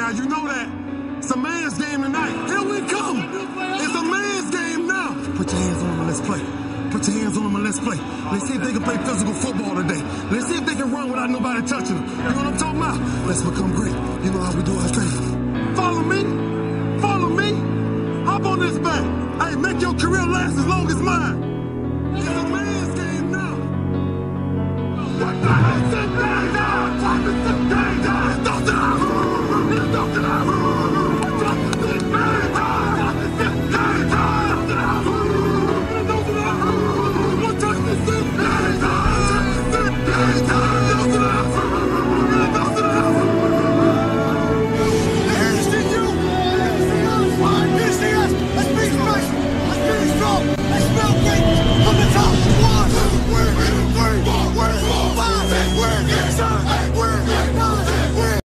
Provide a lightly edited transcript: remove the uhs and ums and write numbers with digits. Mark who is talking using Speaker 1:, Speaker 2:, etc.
Speaker 1: Now you know that. It's a man's game tonight. Here we come. It's a man's game now. Put your hands on them and let's play. Put your hands on them and let's play. Let's see if they can play physical football today. Let's see if they can run without nobody touching them. You know what I'm talking about? Let's become great. You know how we do our thing. Follow me. Follow me. Hop on this back. Hey, make your career last as long as mine. It's a man's game now. What the hell? Sit down.